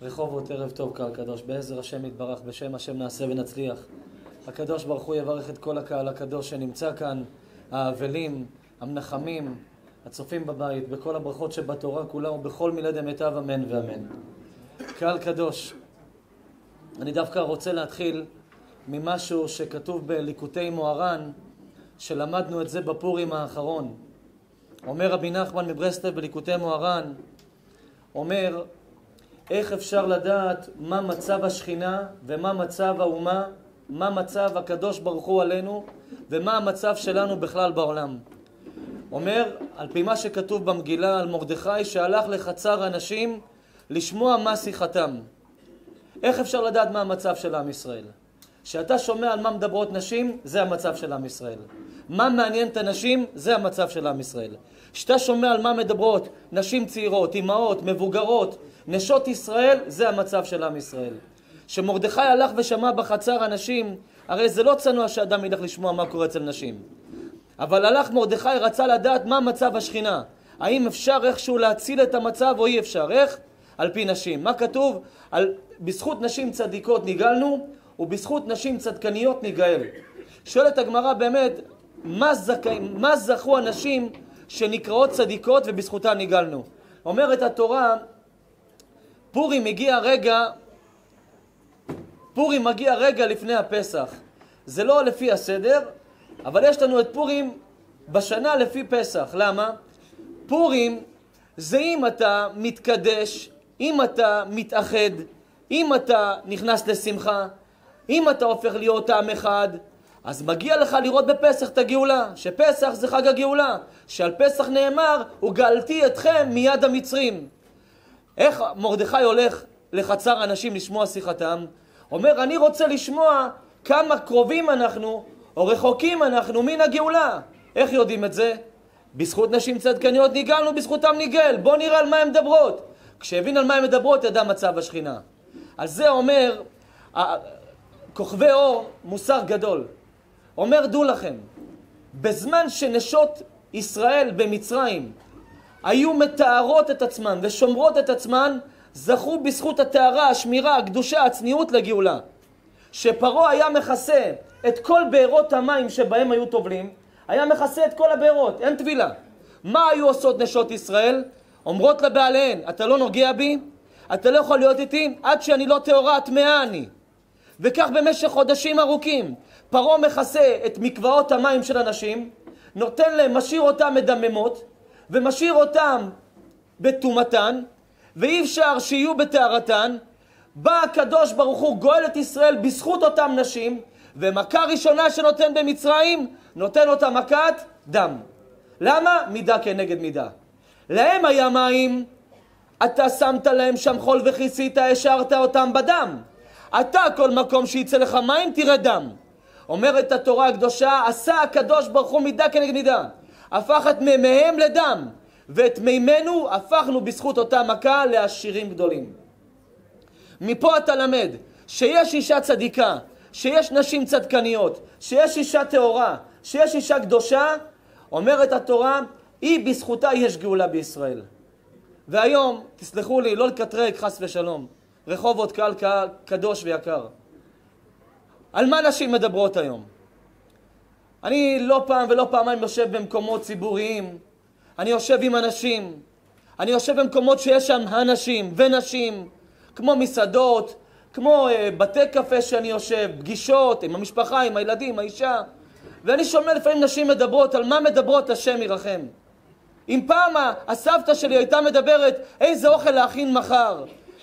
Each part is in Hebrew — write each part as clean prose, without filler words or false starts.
רחובות, ערב טוב קהל קדוש, בעזר השם יתברך, בשם השם נעשה ונצליח. הקדוש ברוך הוא יברך את כל הקהל הקדוש שנמצא כאן, האבלים, המנחמים, הצופים בבית, בכל הברכות שבתורה כולה ובכל מילי דמיטב, אמן ואמן. קהל קדוש, אני דווקא רוצה להתחיל ממשהו שכתוב בליקוטי מוהר"ן, שלמדנו את זה בפורים האחרון. אומר רבי נחמן מברסלב בליקוטי מוהר"ן, אומר איך אפשר לדעת מה מצב השכינה ומה מצב האומה, מה מצב הקדוש ברוך הוא עלינו ומה המצב שלנו בכלל בעולם. אומר על פי מה שכתוב במגילה על מרדכי שהלך לחצר אנשים לשמוע מה שיחתם. איך אפשר לדעת מה המצב של עם ישראל? שאתה שומע על מה מדברות נשים, זה המצב של עם ישראל. מה מעניין את הנשים, זה המצב של עם ישראל. שאתה שומע על מה מדברות נשים צעירות, אמהות, מבוגרות, נשות ישראל, זה המצב של עם ישראל. שמרדכי הלך ושמע בחצר אנשים, הרי זה לא צנוע שאדם ילך לשמוע מה קורה אצל נשים. אבל הלך מרדכי, רצה לדעת מה מצב השכינה. האם אפשר איכשהו להציל את המצב או אי אפשר? איך? על פי נשים. מה כתוב? בזכות נשים צדיקות ניגלנו, ובזכות נשים צדקניות ניגאל. שואלת הגמרא באמת, מה זכו הנשים שנקראות צדיקות ובזכותן ניגלנו? אומרת התורה, פורים מגיע רגע לפני הפסח. זה לא לפי הסדר, אבל יש לנו את פורים בשנה לפי פסח. למה? פורים זה אם אתה מתקדש, אם אתה מתאחד, אם אתה נכנס לשמחה, אם אתה הופך להיות עם אחד, אז מגיע לך לראות בפסח את הגאולה, שפסח זה חג הגאולה, שעל פסח נאמר, וגאלתי אתכם מיד המצרים. איך מרדכי הולך לחצר אנשים לשמוע שיחתם? אומר, אני רוצה לשמוע כמה קרובים אנחנו, או רחוקים אנחנו מן הגאולה. איך יודעים את זה? בזכות נשים צדקניות ניגלנו, בזכותם ניגל. בוא נראה על מה הן מדברות. כשהבין על מה הן מדברות, ידע מצב השכינה. על זה אומר, כוכבי אור, מוסר גדול. אומר, דעו לכם, בזמן שנשות ישראל במצרים היו מתארות את עצמן ושומרות את עצמן, זכו בזכות התארה, השמירה, הקדושה, הצניעות לגאולה. שפרעה היה מכסה את כל בארות המים שבהם היו טובלים, היה מכסה את כל הבארות, אין טבילה. מה היו עושות נשות ישראל? אומרות לבעליהן, אתה לא נוגע בי, אתה לא יכול להיות איתי, עד שאני לא טהורה, טמאה אני. וכך במשך חודשים ארוכים, פרעה מכסה את מקוואות המים של אנשים, נותן להם, משאיר אותם מדממות, ומשאיר אותם בטומאתן, ואי אפשר שיהיו בטהרתן. בא הקדוש ברוך הוא גואל את ישראל בזכות אותם נשים, ומכה ראשונה שנותן במצרים, נותן אותה מכת דם. למה? מידה כנגד מידה. להם היה מים, אתה שמת להם שם חול וכיסית, השארת אותם בדם. אתה כל מקום שיצא לך מים תראה דם. אומרת התורה הקדושה, עשה הקדוש ברוך הוא מידה כנגד מידה. הפך את מימיהם לדם, ואת מימינו הפכנו בזכות אותה מכה לעשירים גדולים. מפה אתה למד שיש אישה צדיקה, שיש נשים צדקניות, שיש אישה טהורה, שיש אישה קדושה. אומרת התורה, היא בזכותה יש גאולה בישראל. והיום, תסלחו לי, לא לקטרג חס ושלום, רחובות קהל קדוש ויקר. על מה נשים מדברות היום? אני לא פעם ולא פעמיים יושב במקומות ציבוריים, אני יושב עם אנשים, אני יושב במקומות שיש שם אנשים ונשים, כמו מסעדות, כמו בתי קפה שאני יושב, פגישות עם המשפחה, עם הילדים, האישה, ואני שומע לפעמים נשים מדברות, על מה מדברות? השם ירחם. אם פעם הסבתא שלי הייתה מדברת איזה אוכל להכין מחר,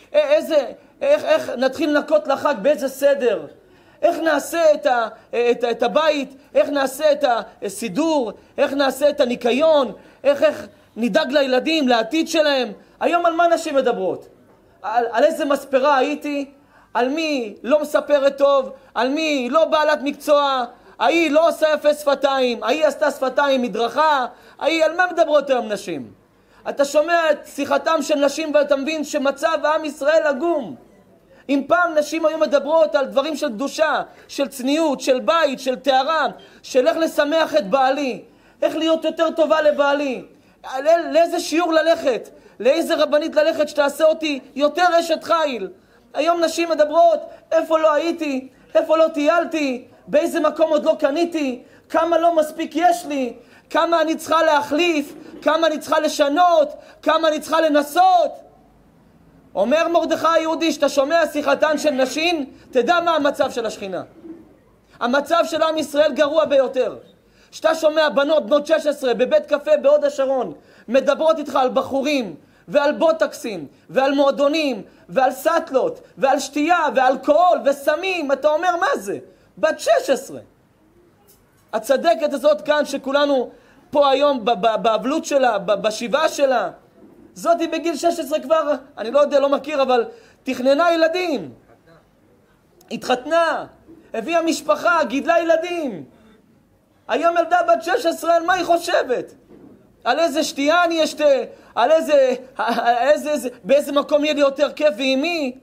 איך נתחיל לנקות לחג, באיזה סדר, איך נעשה את הבית, איך נעשה את הסידור, איך נעשה את הניקיון, איך נדאג לילדים, לעתיד שלהם. היום על מה נשים מדברות? על איזה מספרה הייתי, על מי לא מספרת טוב, על מי לא בעלת מקצוע, ההיא לא עושה יפה שפתיים, ההיא עשתה שפתיים מדרכה, ההיא, על מה מדברות היום נשים? אתה שומע את שיחתם של נשים ואתה מבין שמצב עם ישראל עגום. אם פעם נשים היו מדברות על דברים של קדושה, של צניעות, של בית, של טהרה, של איך לשמח את בעלי, איך להיות יותר טובה לבעלי, לאיזה שיעור ללכת, לאיזה רבנית ללכת שתעשה אותי יותר אשת חיל? היום נשים מדברות, איפה לא הייתי, איפה לא טיילתי, באיזה מקום עוד לא קניתי, כמה לא מספיק יש לי, כמה אני צריכה להחליף, כמה אני צריכה לשנות, כמה אני צריכה לנסות. אומר מרדכי היהודי, שאתה שומע שיחתן של נשים, תדע מה המצב של השכינה. המצב של עם ישראל גרוע ביותר. שאתה שומע בנות 16 בבית קפה בהוד השרון, מדברות איתך על בחורים, ועל בוטקסים, ועל מועדונים, ועל סטלות, ועל שתייה, ואלכוהול, וסמים. אתה אומר, מה זה? בת 16. הצדקת הזאת כאן, שכולנו פה היום באבלות שלה, בשבעה שלה, זאת היא בגיל 16 כבר, אני לא יודע, לא מכיר, אבל תכננה ילדים. התחתנה, הביאה משפחה, גידלה ילדים. היום ילדה בת 16, על מה היא חושבת? על איזה שתייה אני אשתה? על באיזה מקום יהיה לי יותר כיף ועם מי?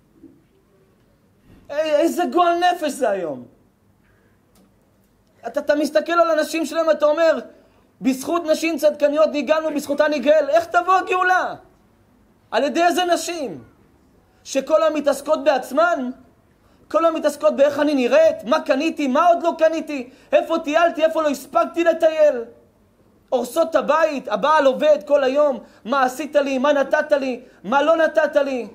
איזה גועל נפש זה היום. אתה מסתכל על אנשים שלהם, אתה אומר, בזכות נשים צדקניות ניגלנו, בזכותה ניגל. איך תבוא הגאולה? על ידי איזה נשים? שכל היום מתעסקות בעצמן? כל היום מתעסקות באיך אני נראית? מה קניתי? מה עוד לא קניתי? איפה טיילתי? איפה לא הספקתי לטייל? הורסות את הבית, הבעל עובד כל היום. מה עשית לי? מה נתת לי? מה לא נתת לי?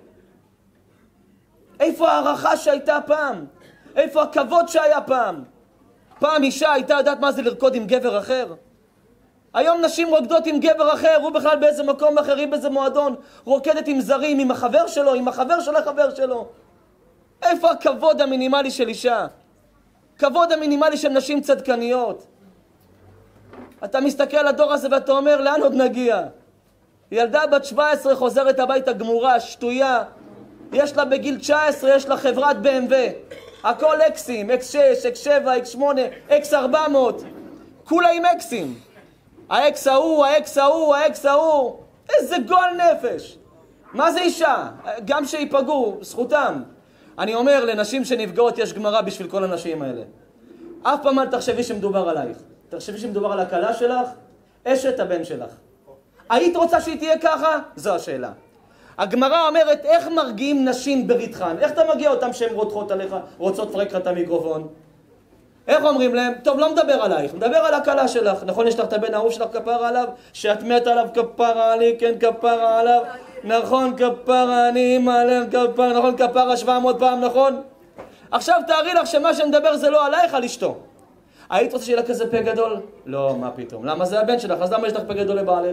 איפה הערכה שהייתה פעם? איפה הכבוד שהיה פעם? פעם אישה הייתה יודעת מה זה לרקוד עם גבר אחר? היום נשים רוקדות עם גבר אחר, הוא בכלל באיזה מקום אחר, היא באיזה מועדון, רוקדת עם זרים, עם החבר שלו, עם החבר של החבר שלו. איפה הכבוד המינימלי של אישה? כבוד המינימלי של נשים צדקניות. אתה מסתכל על הדור הזה ואתה אומר, לאן עוד נגיע? ילדה בת 17 חוזרת הביתה גמורה, שטויה. יש לה בגיל 19, יש לה חברת BMW. הכל אקסים, X6, X7, X8, X400. כולה עם אקסים. האקס ההוא, האקס ההוא, האקס ההוא. איזה גועל נפש. מה זה אישה? גם שיפגעו, זכותם. אני אומר, לנשים שנפגעות יש גמרא בשביל כל הנשים האלה. אף פעם אל תחשבי שמדובר עלייך. תחשבי שמדובר על הקלה שלך, אשת הבן שלך. היית רוצה שהיא תהיה ככה? זו השאלה. הגמרא אומרת, איך מרגיעים נשים בריתחן? איך אתה מגיע אותם שהן רותחות עליך, רוצות לפרק לך את המיקרופון? איך אומרים להם? טוב, לא מדבר עלייך, מדבר על הקלה שלך. נכון, יש לך את הבן האהוב שלך כפרה עליו? שאת מת עליו כפרה עלי, כן כפרה עליו. נכון, כפרה אני מעלם כפרה, נכון, כפרה 700 פעם, נכון? עכשיו תארי לך שמה שמדבר זה לא עלייך, על אשתו. היית רוצה שיהיה לה כזה פה גדול? לא, מה פתאום? למה זה הבן שלך? אז למה יש לך פה גדול לבעלך?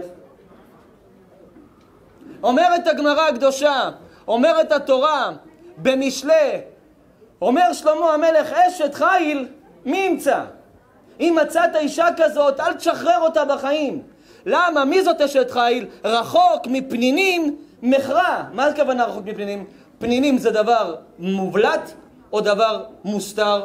אומרת הגמרא הקדושה, אומרת התורה, במשלי, אומר שלמה המלך, אשת חיל, מי ימצא? אם מצאת אישה כזאת, אל תשחרר אותה בחיים. למה? מי זאת אשת חיל? רחוק מפנינים מכרה. מה הכוונה רחוק מפנינים? פנינים זה דבר מובלט או דבר מוסתר?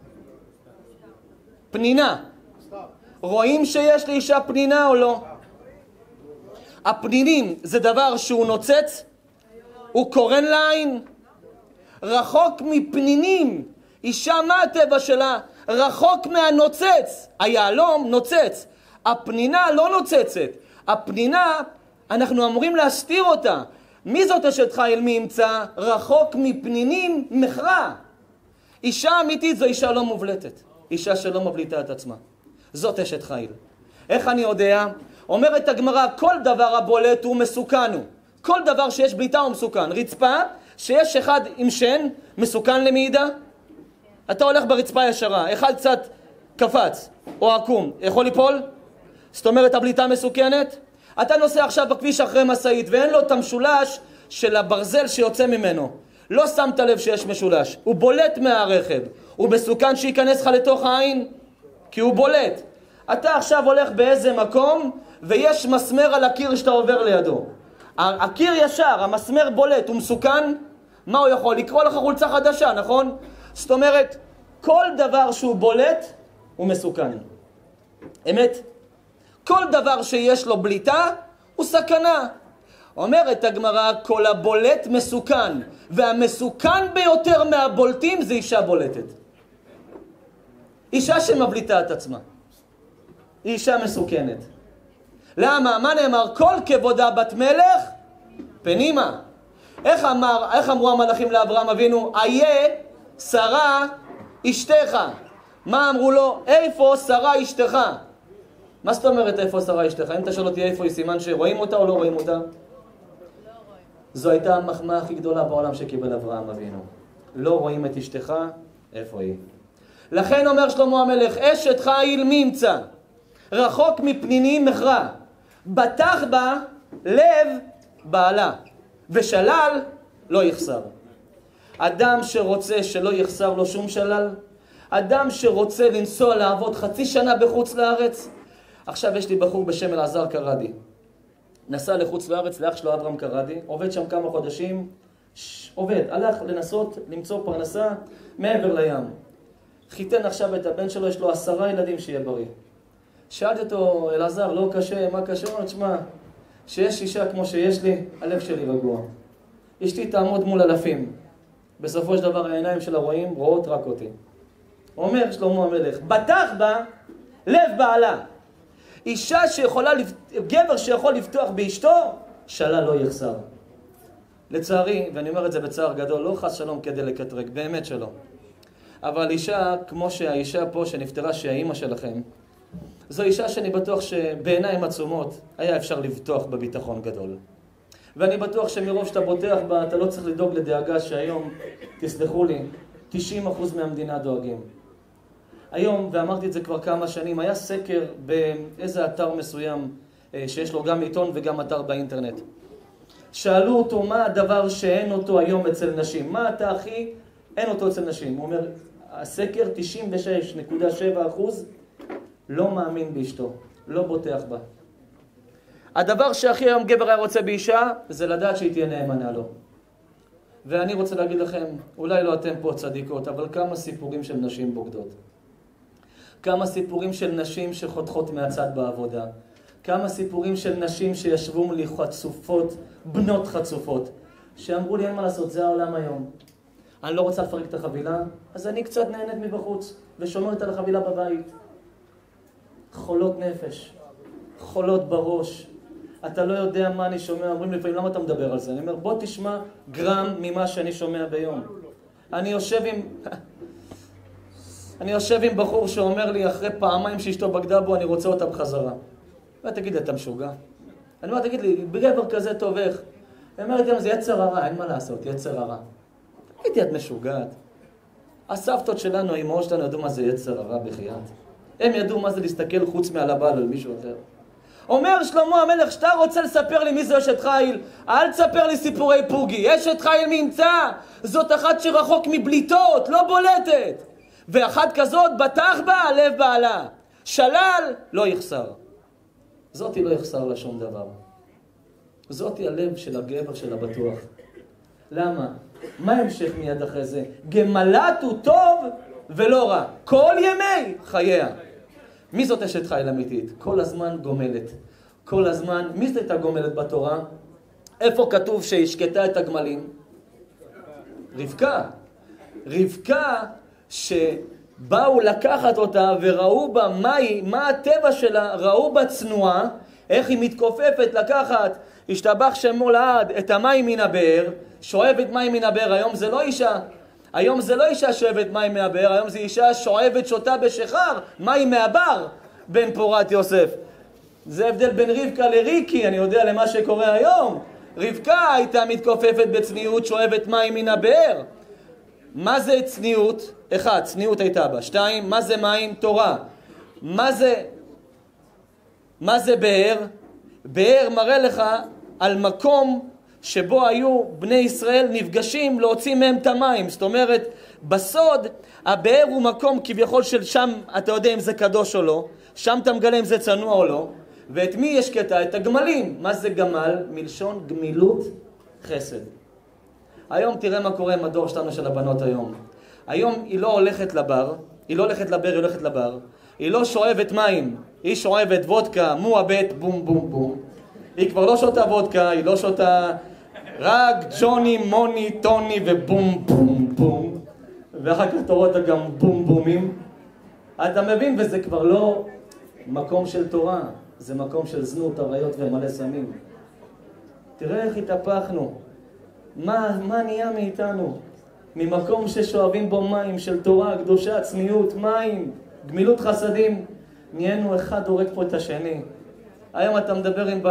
פנינה. רואים שיש לאישה פנינה או לא? הפנינים זה דבר שהוא נוצץ? הוא קורן לעין? רחוק מפנינים. אישה מה הטבע שלה? רחוק מהנוצץ. היעלום נוצץ. הפנינה לא נוצצת. הפנינה, אנחנו אמורים להסתיר אותה. מי זאת אשת חיל? מי ימצא? רחוק מפנינים מכרה. אישה אמיתית זו אישה לא מובלטת. אישה שלא מבליטה את עצמה. זאת אשת חיל. איך אני יודע? אומרת הגמרא, כל דבר הבולט הוא מסוכן. כל דבר שיש בליטה הוא מסוכן. רצפה, שיש אחד עם שן, מסוכן למעידה. אתה הולך ברצפה ישרה, אחד קצת קפץ או עקום, יכול ליפול? זאת אומרת, הבליטה מסוכנת? אתה נוסע עכשיו בכביש אחרי מסעית ואין לו את המשולש של הברזל שיוצא ממנו. לא שמת לב שיש משולש. הוא בולט מהרכב. הוא מסוכן שייכנס לך לתוך העין? כי הוא בולט. אתה עכשיו הולך באיזה מקום ויש מסמר על הקיר שאתה עובר לידו. הקיר ישר, המסמר בולט, הוא מסוכן? מה הוא יכול? לקרוא לך חולצה חדשה, נכון? זאת אומרת, כל דבר שהוא בולט הוא מסוכן. אמת? כל דבר שיש לו בליטה הוא סכנה. אומרת הגמרא, כל הבולט מסוכן, והמסוכן ביותר מהבולטים זה אישה בולטת. אישה שמבליטה את עצמה. היא אישה מסוכנת. למה? מה נאמר? כל כבודה בת מלך פנימה. איך אמרו המלאכים לאברהם אבינו? איה שרה אשתך. מה אמרו לו? איפה שרה אשתך? מה זאת אומרת איפה שרה אשתך? אם אתה שואל אותי איפה היא, סימן שרואים אותה או לא רואים אותה? זו הייתה המחמאה הכי גדולה בעולם שקיבל אברהם אבינו. לא רואים את אשתך, איפה היא? לכן אומר שלמה המלך, אשת חיל מי ימצא? רחוק מפנינים מכרע. בטח בה לב בעלה, ושלל לא יחסר. אדם שרוצה שלא יחסר לו שום שלל, אדם שרוצה לנסוע לעבוד חצי שנה בחוץ לארץ. עכשיו יש לי בחור בשם אלעזר קרדי. נסע לחוץ לארץ לאח שלו אברהם קרדי, עובד שם כמה חודשים, הלך לנסות למצוא פרנסה מעבר לים. חיתן עכשיו את הבן שלו, יש לו 10 ילדים שיהיה בריא. שאלתי אותו, אלעזר, לא קשה, מה קשה? הוא תשמע, שיש אישה כמו שיש לי, הלב שלי רגוע. אשתי תעמוד מול אלפים. בסופו של דבר העיניים שלה רואות רק אותי. אומר שלמה המלך, בטח בה לב בעלה. אישה שיכולה, גבר שיכול לפתוח באשתו, שלל לא יחסר. לצערי, ואני אומר את זה בצער גדול, לא חס שלום כדי לקטרק, באמת שלא. אבל אישה, כמו שהאישה פה שנפטרה, שהיא האמא שלכם, זו אישה שאני בטוח שבעיניים עצומות היה אפשר לבטוח בביטחון גדול. ואני בטוח שמרוב שאתה בוטח בה, אתה לא צריך לדאוג לדאגה שהיום, תסלחו לי, 90% מהמדינה דואגים. היום, ואמרתי את זה כבר כמה שנים, היה סקר באיזה אתר מסוים, שיש לו גם עיתון וגם אתר באינטרנט. שאלו אותו מה הדבר שאין אותו היום אצל נשים. מה אתה הכי אין אותו אצל נשים? הוא אומר, הסקר 96.7% לא מאמין באשתו, לא בוטח בה. הדבר שהכי היום גבר היה רוצה באישה, זה לדעת שהיא תהיה נאמנה לו. ואני רוצה להגיד לכם, אולי לא אתם פה צדיקות, אבל כמה סיפורים של נשים בוגדות. כמה סיפורים של נשים שחותכות מהצד בעבודה. כמה סיפורים של נשים שישבו מולי חצופות, בנות חצופות, שאמרו לי אין מה לעשות, זה העולם היום. אני לא רוצה לפרק את החבילה, אז אני קצת נהנית מבחוץ, ושומרת על החבילה בבית. חולות נפש, חולות בראש. אתה לא יודע מה אני שומע, אומרים לפעמים, למה אתה מדבר על זה? אני אומר, בוא תשמע גרם ממה שאני שומע ביום. אני יושב עם בחור שאומר לי, אחרי פעמיים שאשתו בגדה בו, אני רוצה אותה בחזרה. ותגיד, אתה משוגע? אני אומר, תגיד לי, בגבר כזה טוב איך? אני אומר, זה יצר הרע, אין מה לעשות, יצר הרע. תגידי, את משוגעת. הסבתות שלנו, האמהות שלנו, ידעו מה זה יצר הרע בחייאת. הם ידעו מה זה להסתכל חוץ מעל הבעל על מישהו אחר. אומר שלמה המלך, שאתה רוצה לספר לי מי זה אשת חיל, אל תספר לי סיפורי פוגי. אשת חיל מי ימצא? זאת אחת שרחוק מבליטות, לא בולטת. ואחת כזאת בטח בה לב בעלה. שלל לא יחסר. זאתי לא יחסר לה שום דבר. זאתי הלב של הגבר של הבטוח. למה? מה המשך מיד אחרי זה? גמלת הוא טוב ולא רע. כל ימי חייה. מי זאת אשת חיל אמיתית? כל הזמן גומלת. כל הזמן, מי זאת הייתה גומלת בתורה? איפה כתוב שהשקטה את הגמלים? רבקה. רבקה שבאו לקחת אותה וראו בה מה הטבע שלה, ראו בה צנועה, איך היא מתכופפת לקחת, השתבח שמו לעד את המים מן הבאר, שואבת מים מן הבאר. היום זה לא אישה. היום זה לא אישה שואבת מים מהבאר, היום זה אישה שואבת שותה בשחר, מים מהבר, בן פורת יוסף. זה הבדל בין רבקה לריקי, אני יודע למה שקורה היום. רבקה הייתה מתכופפת בצניעות, שואבת מים מן הבאר. מה זה צניעות? 1, צניעות הייתה בה. 2, מה זה מים? תורה. מה זה באר? באר מראה לך על מקום שבו היו בני ישראל נפגשים להוציא מהם את המים. זאת אומרת, בסוד, הבאר הוא מקום כביכול של שם, אתה יודע אם זה קדוש או לא, שם אתה מגלה אם זה צנוע או לא, ואת מי יש קטע? את הגמלים. מה זה גמל? מלשון גמילות חסד. היום תראה מה קורה עם הדור שלנו של הבנות היום. היום היא לא הולכת לבר, היא לא הולכת לבר, היא הולכת לבר. היא לא שואבת מים, היא שואבת וודקה, מועבט, בום בום בום. היא כבר לא שותה וודקה, היא לא שותה רק ג'וני, מוני, טוני ובום בום בום. ואחר כך תורות גם בום בומים. אתה מבין? וזה כבר לא מקום של תורה, זה מקום של זנות, עריות ומלא סמים. תראה איך התהפכנו. מה נהיה מאיתנו? ממקום ששואבים בו מים של תורה, קדושה, צניעות, מים, גמילות חסדים, נהיינו אחד הורג פה את השני. היום אתה מדבר עם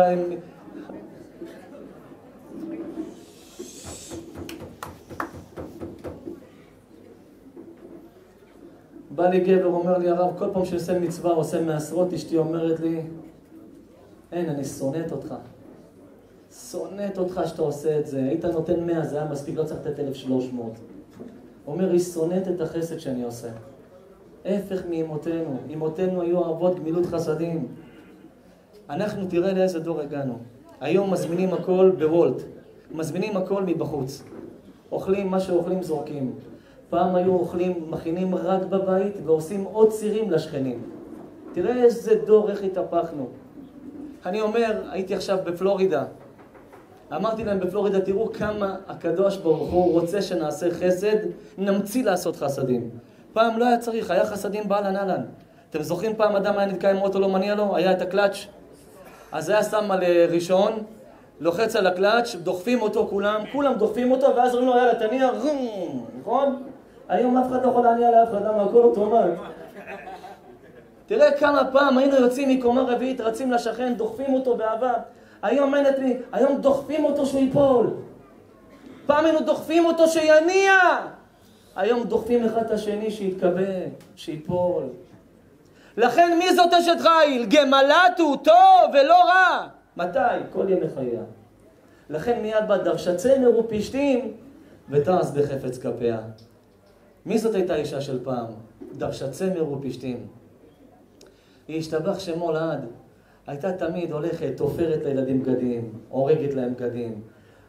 בא לי גבר, אומר לי הרב, כל פעם שעושה מצווה, עושה מעשרות, אשתי אומרת לי, אין, אני שונאת אותך. שונאת אותך שאתה עושה את זה. היית נותן 100, זה היה מספיק, לא צריך לתת 1,300. אומר, היא שונאת את החסד שאני עושה. הפך מאמותינו. אמותינו היו אבות גמילות חסדים. אנחנו תראה לאיזה דור הגענו. היום מזמינים הכל בוולט. מזמינים הכל מבחוץ. אוכלים מה שאוכלים זורקים. פעם היו אוכלים, מכינים רק בבית ועושים עוד צירים לשכנים. תראה איזה דור, איך התהפכנו. אני אומר, הייתי עכשיו בפלורידה. אמרתי להם בפלורידה, תראו כמה הקדוש ברוך הוא רוצה שנעשה חסד, נמציא לעשות חסדים. פעם לא היה צריך, היה חסדים באלן אהלן. אתם זוכרים פעם אדם היה נתקע עם אוטו לא מניע לו? היה את הקלאץ'. אז היה שם על ראשון, לוחץ על הקלאץ', דוחפים אותו כולם דוחפים אותו, ואז אומרים לו, יאללה, תניע, נכון? היום אף אחד לא יכול להניע לאף אחד, למה הכל אוטומט. תראה כמה פעם היינו יוצאים מקומה רביעית, רצים לשכן, דוחפים אותו באהבה. היום אין את מי, היום דוחפים אותו שהוא ייפול. פעם היינו דוחפים אותו שיניע. היום דוחפים אחד את השני שיתקבל, שיפול. לכן מי זאת אשת חיל? גמלת הוא טוב ולא רע. מתי? כל ימי חייה. לכן מיד בא דרשה צמר ופשתים ותעש בחפץ כפיה. מי זאת הייתה אישה של פעם? דרשה צמר ופשתים. היא השתבח שמו לעד. הייתה תמיד הולכת, תופרת לילדים בגדים, הורגת להם בגדים.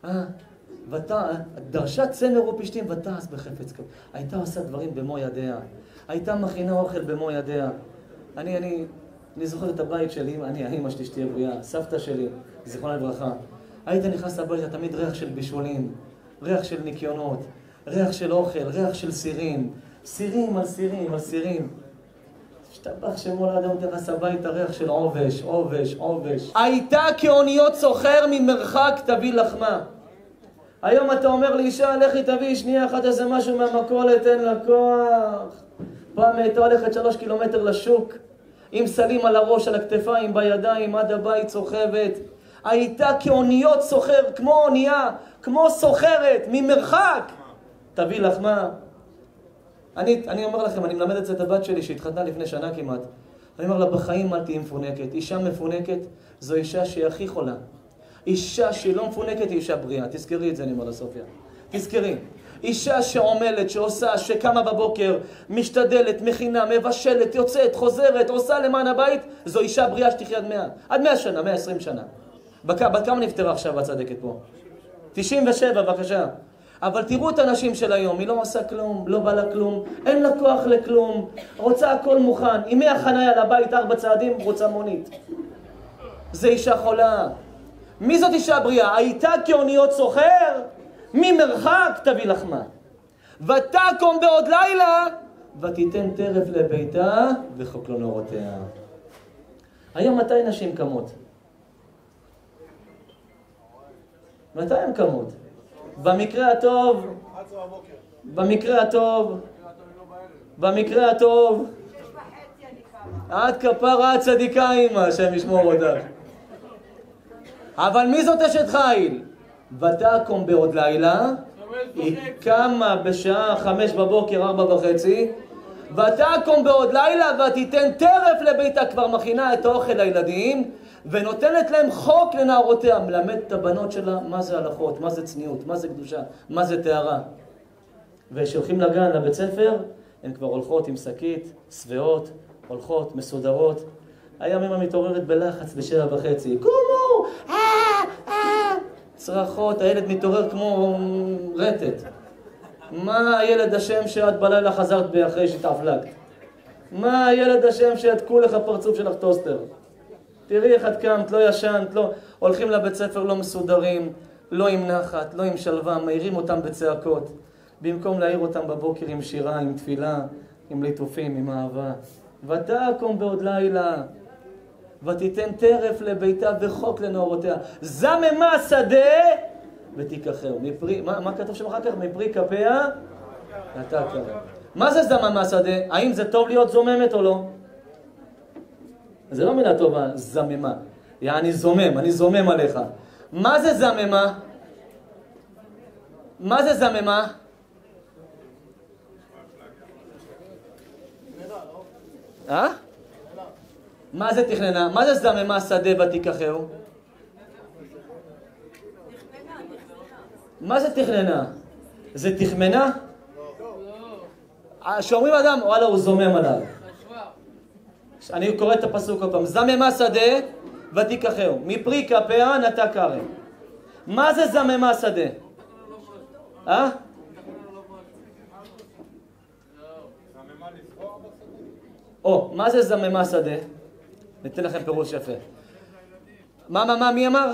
דרשה צמר ופשתים ותעש בחפץ כפיה. הייתה עושה דברים במו ידיה. הייתה מכינה אוכל במו ידיה. אני זוכר את הבית שלי, האמא שלי שתהיה בריאה, סבתא שלי, זיכרונה לברכה. היית נכנס הביתה, תמיד ריח של בישולים, ריח של ניקיונות, ריח של אוכל, ריח של סירים, סירים על סירים על סירים. השתבח שמו לאדם נכנס הביתה, ריח של עובש, עובש, עובש. הייתה כאוניות סוחר ממרחק תביא לחמה. היום אתה אומר לאישה, לכי תביא שנייה אחת איזה משהו מהמכולת, אין לה כוח. פעם הייתה הולכת 3 קילומטר לשוק, עם סלים על הראש, על הכתפיים, בידיים, עד הבית סוחבת. הייתה כאוניות סוחר, כמו אונייה, כמו סוחרת, ממרחק. תביא לחמה. אני אומר לכם, אני מלמד את זה את הבת שלי שהתחתנה לפני שנה כמעט. אני אומר לה, בחיים אל תהי מפונקת. אישה מפונקת זו אישה שהיא הכי חולה. אישה שהיא לא מפונקת היא אישה בריאה. תזכרי את זה, אני אומר לסופיה. תזכרי. אישה שעומלת, שעושה, שקמה בבוקר, משתדלת, מכינה, מבשלת, יוצאת, חוזרת, עושה למען הבית, זו אישה בריאה שתחיה עד 100 שנה, 120 שנה. בת כמה נפטרה עכשיו הצדקת פה? 97, בבקשה. אבל תראו את הנשים של היום, היא לא עושה כלום, לא בא לה כלום, אין לה כוח לכלום, רוצה הכל מוכן, עם 100 חניה לבית, 4 צעדים, רוצה מונית. זה אישה חולה. מי זאת אישה בריאה? הייתה כאוניות סוחר, ממרחק תביא לחמה. ותקום בעוד לילה, ותיתן טרף לביתה וחוק לנורותיה. היום מתי נשים קמות? מתי הן קמות? במקרה הטוב, במקרה הטוב, עד כפרה הצדיקה אמא, השם ישמור אותך. אבל מי זאת אשת חיל? ותקום בעוד לילה, היא קמה בשעה 5 בבוקר, 4:30, ותקום בעוד לילה ותיתן טרף לביתה, כבר מכינה את האוכל לילדים, ונותנת להם חוק לנערותיה, מלמד את הבנות שלה מה זה הלכות, מה זה צניעות, מה זה קדושה, מה זה טהרה. ושהולכים לגן, לבית ספר, הן כבר הולכות עם שקית, שבעות, הולכות, מסודרות. היום אמא מתעוררת בלחץ ב7:30, קומו! צרחות, הילד מתעורר כמו רטט. מה הילד השם שאת בלילה חזרת אחרי שהתעפלקת? מה הילד השם שהתקו לך פרצוף שלך טוסטר? תראי איך את קמת, לא ישנת, לא... הולכים לבית ספר לא מסודרים, לא עם נחת, לא עם שלווה, מעירים אותם בצעקות. במקום להעיר אותם בבוקר עם שירה, עם תפילה, עם ליטופים, עם אהבה. ותקום בעוד לילה. ותיתן טרף לביתה וחוק לנעורותיה. זממה שדה ותיקחהו. מה כתוב שם אחר כך? מפרי כפיה נטע כרם. מה זה זממה שדה? האם זה טוב להיות זוממת או לא? זה לא מילה טובה, זממה. יעני זומם, אני זומם עליך. מה זה זממה? מה זה זממה? מה זה תכננה? מה זה זממה שדה ותיקחהו? מה זה תכננה? זה תכמנה? שאומרים אדם, וואלה, הוא זומם עליו. אני קורא את הפסוק עוד פעם. זממה שדה ותיקחהו. מפרי כפיה נטע כרם. מה זה זממה שדה? מה זה זממה שדה? ניתן לכם פירוש יפה. מי אמר?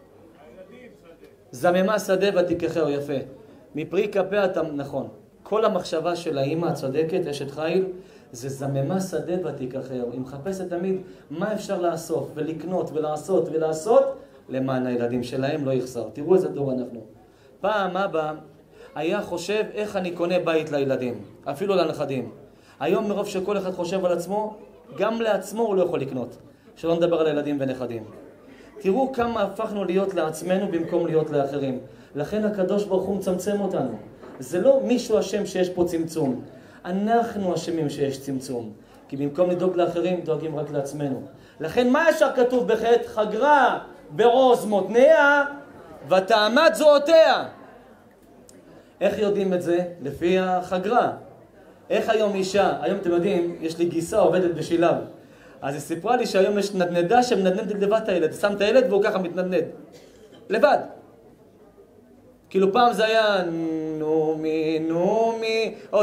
זממה שדה ותיקחהו, יפה. מפרי כפיה, נכון. כל המחשבה של האמא הצודקת, אשת חיל, זה זממה שדה ותיקחהו. היא מחפשת תמיד מה אפשר לעשות ולקנות ולעשות למען הילדים שלהם לא יחסר. תראו איזה דור אנחנו. פעם אבא היה חושב איך אני קונה בית לילדים, אפילו לנכדים. היום מרוב שכל אחד חושב על עצמו, גם לעצמו הוא לא יכול לקנות. שלא נדבר על הילדים ונכדים. תראו כמה הפכנו להיות לעצמנו במקום להיות לאחרים. לכן הקדוש ברוך הוא מצמצם אותנו. זה לא מישהו אשם שיש פה צמצום. אנחנו אשמים שיש צמצום. כי במקום לדאוג לאחרים, דואגים רק לעצמנו. לכן מה ישר כתוב בחטא? חגרה ברוז מותניה ותאמת זרועותיה. איך יודעים את זה? לפי החגרה. איך היום אישה, היום אתם יודעים, יש לי גיסה עובדת בשילב. אז היא סיפרה לי שהיום יש נדנדה שמנדנדת לבד את הילד. שם את הילד והוא ככה מתנדנד. לבד. כאילו פעם זה היה נומי, או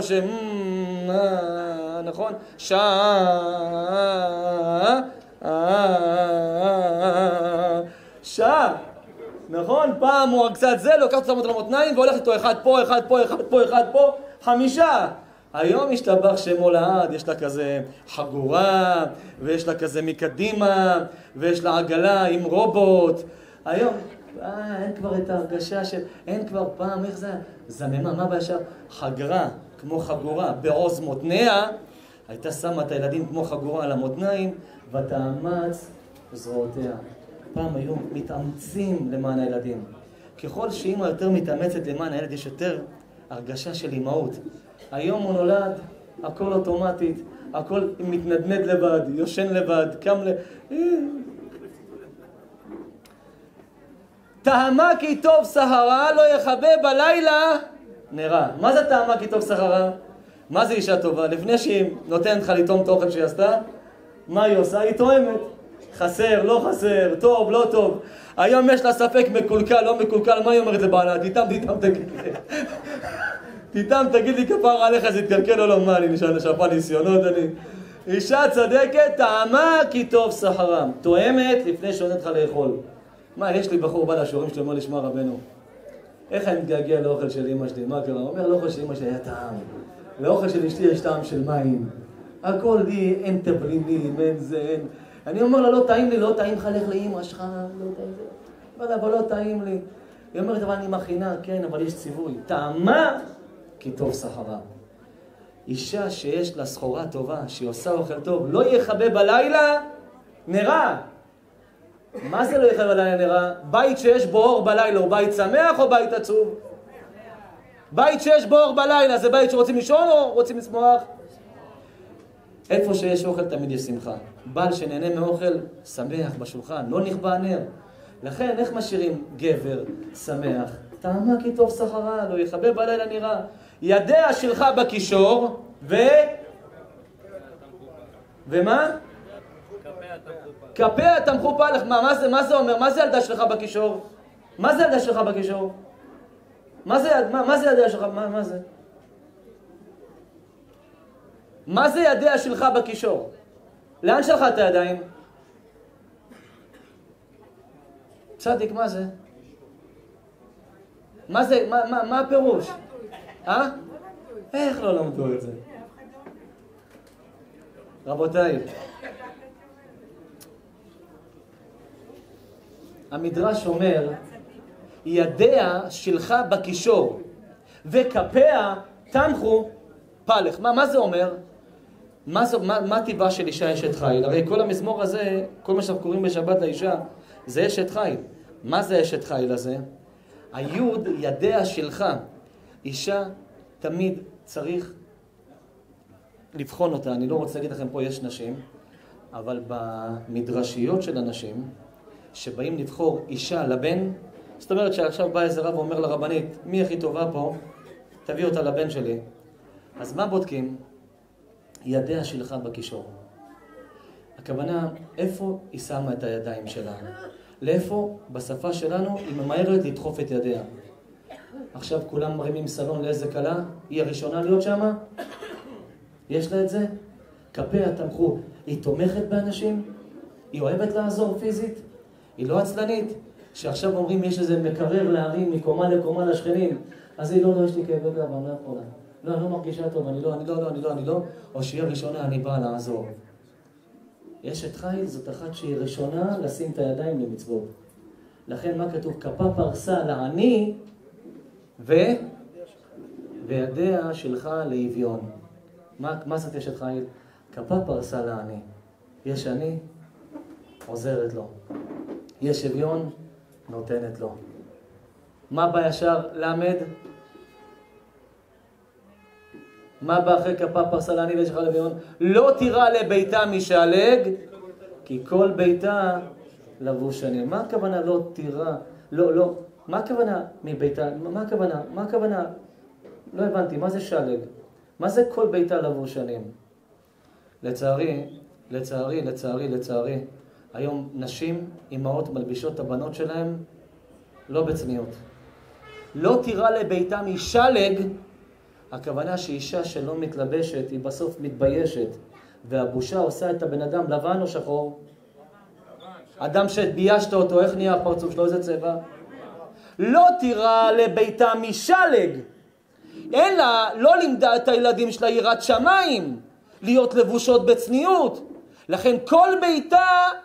נכון? שעה. נכון? פעם הוא קצת זה, לוקח את שמו את המותניים והולך איתו אחד פה, אחד פה, אחד פה, אחד פה, 5. היום השתבח שמו לעד, יש לה כזה חגורה, ויש לה כזה מקדימה, ויש לה עגלה עם רובוט. היום, אין כבר את ההרגשה של, אין כבר פעם, איך זה? זממה, מה בעיה? חגרה, כמו חגורה, בעוז מותניה, הייתה שמה את הילדים כמו חגורה על המותניים, ותאמץ זרועותיה. פעם היו מתאמצים למען הילדים. ככל שאמא יותר מתאמצת למען הילד, יש יותר הרגשה של אימהות. היום הוא נולד, הכל אוטומטית, הכל מתנדנד לבד, יושן לבד, קם טעמה כי טוב סהרה, לא יכבה בלילה נרה. מה זה טעמה כי טוב סהרה? מה זה אישה טובה? לפני שהיא נותנת לך לטעום את האוכל שהיא עשתה, מה היא עושה? היא טועמת. חסר, לא חסר, טוב, לא טוב. היום יש לה ספק מקולקל, לא מקולקל, מה היא אומרת לבעלה? תיתם, תגיד לי. תיתם, תגיד לי כפרה עליך, זה יתקלקל או לא? מה, אני נשאפה ניסיונות, אני... אישה צדקת, טעמה כי טוב סהרה. תואמת לפני שעונת לך לאכול. מה, יש לי בחור בא לשיעורים שלי, אומר לשמע רבנו. איך אני מתגעגע לאוכל של אמא שלי? מה קרה? הוא אומר, לאוכל של אמא שלי היה טעם. לאוכל של אשתי יש טעם של מים. הכל לי, אין תבלינים, אין זה, אין... אני אומר לה, לא טעים לי, לא טעים לך, לך לאמא שלך, לא טעים לי. אבל לא טעים לי. היא אומרת, אבל אני מכינה, כן, אבל יש ציווי. טעמה כי טוב סחרה. אישה שיש לה סחורה טובה, שהיא עושה אוכל טוב, לא יכבה בלילה נרה. מה זה לא יכבה בלילה נרה? בית שיש בו אור בלילה הוא בית שמח או בית עצוב? בית שיש בו אור בלילה זה בית שרוצים לישון או רוצים לשמוח? איפה שיש אוכל תמיד יש שמחה. בעל שנהנה מאוכל שמח בשולחן, לא נכבה נר. לכן איך משאירים גבר שמח? טעמה כי טוב סחרה, לא יכבה בלילה נרה. ידיה שלך בקישור ומה? כפיה תמכו פלח. מה זה אומר? מה זה ילדה שלך בקישור? מה זה ילדה שלך בקישור? מה זה ידיה שלך? מה זה? מה זה ידיה שלך בקישור? לאן שלך את הידיים? צדיק, מה זה? מה זה? מה הפירוש? איך לא למדו את זה? רבותיי, המדרש אומר, ידיה שלך בקישור, וכפיה תמכו פלך. מה זה אומר? מה טבעה של אישה אשת חיל? הרי כל המזמור הזה, כל מה שאנחנו קוראים בשבת לאישה, זה אשת חיל. מה זה אשת חיל הזה? היוד ידיה שלך. אישה תמיד צריך לבחון אותה. אני לא רוצה להגיד לכם פה יש נשים, אבל במדרשיות של הנשים, שבאים לבחור אישה לבן, זאת אומרת שעכשיו בא איזה רב ואומר לרבנית, מי הכי טובה פה? תביא אותה לבן שלי. אז מה בודקים? ידיה שלך בקישור. הכוונה, איפה היא שמה את הידיים שלה? לאיפה? בשפה שלנו היא ממהרת לדחוף את ידיה. עכשיו כולם מרימים סלון לאיזה קלה, היא הראשונה להיות שמה? יש לה את זה? כפיה תמכו. היא תומכת באנשים? היא אוהבת לעזור פיזית? היא לא עצלנית? שעכשיו אומרים יש איזה מקרר להרים מקומה לקומה לשכנים, אז היא לא, יש לי כאבי גב, אני לא יכולה. לא, אני לא מרגישה טוב, אני לא. או שהיא הראשונה, אני באה לעזור. אשת חיל זאת אחת שהיא ראשונה לשים את הידיים למצוות. לכן מה כתוב? כפה פרסה לעני וידיה שלך לאביון. מה זאת אשת חיל? כפה פרסה לעני. יש עני, עוזרת לו. יש אביון, נותנת לו. מה בא ישר למד? מה בא אחרי כפה פרסה לעני ויש לך לאביון? לא תירא לביתה משלג, כי כל ביתה לבוש שנים. מה הכוונה לא תירא? לא. מה הכוונה מביתה? מה הכוונה? לא הבנתי. מה זה שלג? מה זה כל ביתה לבוש שנים? לצערי, היום נשים, אמהות מלבישות את הבנות שלהם לא בצניעות. לא תירא לביתה משלג, הכוונה שאישה שלא מתלבשת היא בסוף מתביישת, והבושה עושה את הבן אדם לבן או שחור? אדם שביישת אותו, איך נהיה הפרצוף שלו? איזה צבע? לא תירא לביתה משלג, אלא לא לימדה את הילדים שלה יראת שמיים, להיות לבושות בצניעות. לכן כל ביתה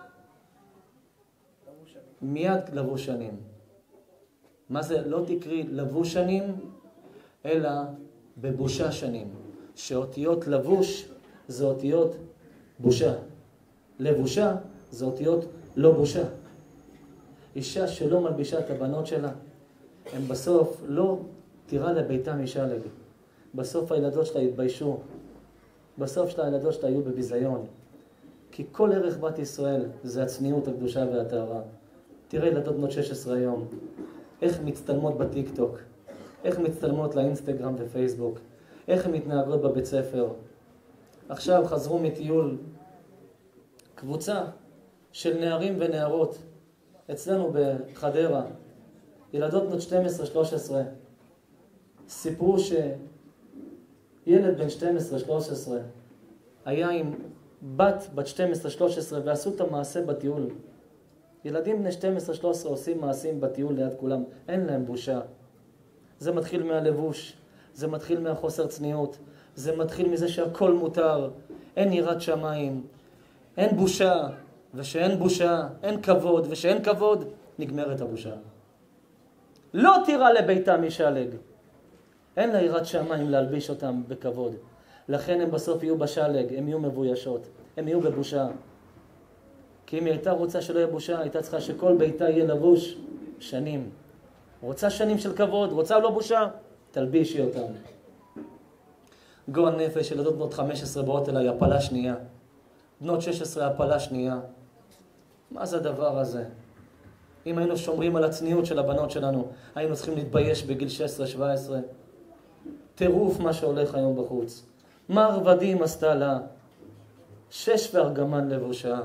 מיד לבוש שנים. מה זה? לא תקרי לבוש שנים, אלא בבושה שנים. שאותיות לבוש זה אותיות בושה. לבושה זה אותיות לא בושה. אישה שלא מלבישה את הבנות שלה, הם בסוף לא תירא לביתה משלג. בסוף הילדות שלה יתביישו. בסוף הילדות שלה יהיו בביזיון. כי כל ערך בת ישראל זה הצניעות, הקדושה והטהרה. תראה ילדות בנות 16 היום, איך מצטלמות בטיק טוק, איך מצטלמות לאינסטגרם ופייסבוק, איך הן מתנהגות בבית ספר. עכשיו חזרו מטיול קבוצה של נערים ונערות אצלנו בחדרה, ילדות בנות 12-13, סיפרו שילד בן 12-13 היה עם בת 12-13 ועשו את המעשה בטיול. ילדים בני 12-13 עושים מעשים בטיול ליד כולם, אין להם בושה. זה מתחיל מהלבוש, זה מתחיל מהחוסר צניעות, זה מתחיל מזה שהכל מותר, אין יראת שמיים, אין בושה, ושאין בושה, אין כבוד, ושאין כבוד, נגמרת הבושה. לא תירא לביתה משלג. אין לה יראת שמיים להלביש אותם בכבוד. לכן הם בסוף יהיו בשלג, הם יהיו מבוישות, הם יהיו בבושה. כי אם היא הייתה רוצה שלא יהיה בושה, הייתה צריכה שכל ביתה יהיה לבוש שנים. רוצה שנים של כבוד, רוצה לא בושה, תלבישי אותם. גועל נפש, ילדות בנות 15 באות אליי, הפלה שנייה. בנות 16, הפלה שנייה. מה זה הדבר הזה? אם היינו שומרים על הצניעות של הבנות שלנו, היינו צריכים להתבייש בגיל 16-17. טירוף מה שהולך היום בחוץ. מרבדים עשתה לה, 6 וארגמן לבושה.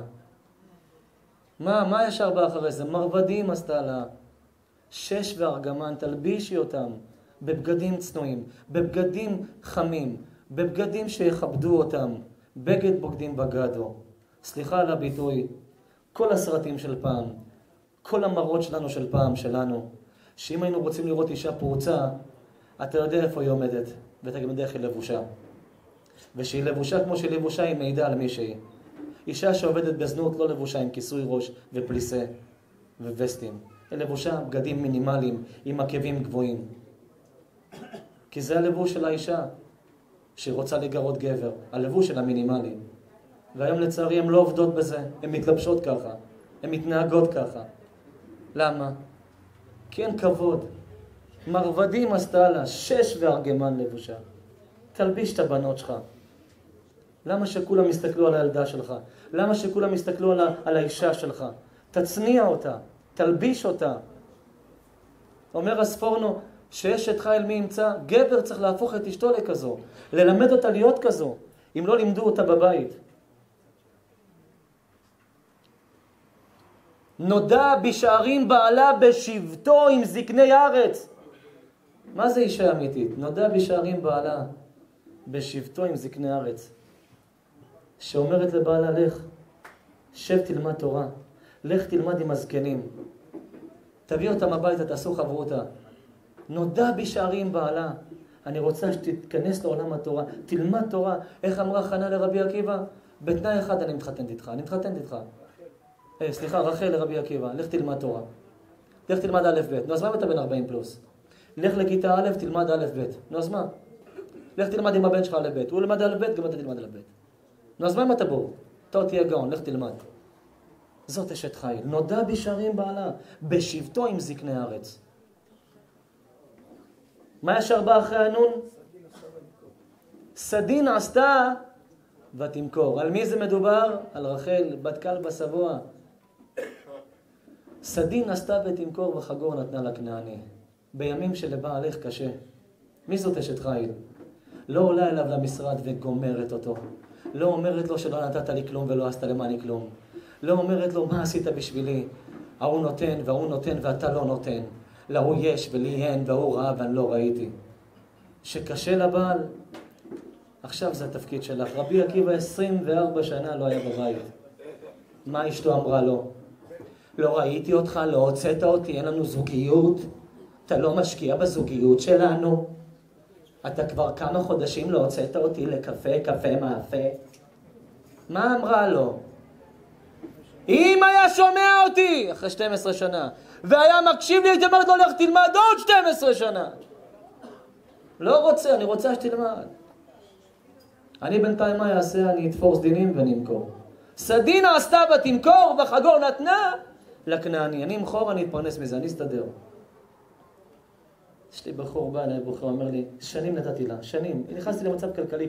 מה ישר בא אחרי זה? מרבדים עשתה לה, 6 וארגמן, תלבישי אותם בבגדים צנועים, בבגדים חמים, בבגדים שיכבדו אותם, בגד בוגדים בגדו. סליחה על הביטוי, כל הסרטים של פעם, כל המראות שלנו של פעם שלנו, שאם היינו רוצים לראות אישה פרוצה, אתה יודע איפה היא עומדת, ואתה גם יודע איך היא לבושה. ושהיא לבושה כמו שהיא לבושה, היא מעידה על מי שהיא. אישה שעובדת בזנות לא לבושה עם כיסוי ראש ופליסה. ווסטים. לבושה בגדים מינימליים עם עקבים גבוהים. כי זה הלבוש של האישה שרוצה לגרות גבר. הלבוש של המינימלי. והיום לצערי הן לא עובדות בזה. הן מתלבשות ככה. הן מתנהגות ככה. למה? כי אין כבוד. מרבדים עשתה לה 6 וארגמן לבושה. תלביש את הבנות שלך. למה שכולם יסתכלו על הילדה שלך? למה שכולם יסתכלו על האישה שלך? תצניע אותה, תלביש אותה. אומר הספורנו, שאשת חיל מי ימצא? גבר צריך להפוך את אשתו לכזו, ללמד אותה להיות כזו, אם לא לימדו אותה בבית. נודע בשערים בעלה בשבתו עם זקני הארץ. מה זה אישה אמיתית? נודע בשערים בעלה בשבתו עם זקני הארץ. שאומרת לבעלה, לך, שב תלמד תורה, לך תלמד עם הזקנים. תביא אותם הביתה, תעשו חברותה. נודע בשערים בעלה. אני רוצה שתתכנס לעולם התורה, תלמד תורה. איך אמרה חנה לרבי עקיבא? בתנאי אחד אני מתחתנת איתך, סליחה, רחל לרבי עקיבא, לך תלמד תורה. לך תלמד א' ב'. נו, אז מה אתה בן 40 פלוס? לך לכיתה א', תלמד א' ב'. נו, אז מה? לך תלמד עם הבן שלך א' ב'. הוא למד א' ב', גם אתה תלמד א' ב'. נו, אז מה אם אתה בור? אתה תהיה גאון, לך תלמד. זאת אשת חיל. נודע בשערים בעלה, בשבתו עם זקני הארץ. מה ישר בא אחרי הנון? סדין עשתה ותמכור. על מי זה מדובר? על רחל, בת כלבא שבוע. סדין עשתה ותמכור וחגור נתנה לכנעני. בימים שלבעלך קשה. מי זאת אשת חיל? לא עולה אליו למשרד וגומרת אותו. לא אומרת לו שלא נתת לי כלום ולא עשת למעני כלום. לא אומרת לו מה עשית בשבילי. ההוא נותן והוא נותן ואתה לא נותן. להוא יש ולי אין והוא ראה ואני לא ראיתי. שקשה לבעל, עכשיו זה התפקיד שלך. רבי עקיבא 24 שנה לא היה בבית. מה אשתו אמרה לו? לא ראיתי אותך, לא הוצאת אותי, אין לנו זוגיות. אתה לא משקיע בזוגיות שלנו. אתה כבר כמה חודשים לא הוצאת אותי לקפה, קפה מאפה. מה אמרה לו? אם היה שומע אותי אחרי 12 שנה, והיה מקשיב לי, הייתי אומרת לו, לך תלמד עוד 12 שנה. לא רוצה, אני רוצה שתלמד. אני בינתיים מה יעשה? אני אתפור סדינים ונמכור. סדינה עשתה ותמכור וחגור נתנה לכנעני. אני אמכור, אני אתפרנס מזה, אני אסתדר. יש לי בחור בא אליי, בחור אומר לי, שנים נתתי לה, שנים. נכנסתי למצב כלכלי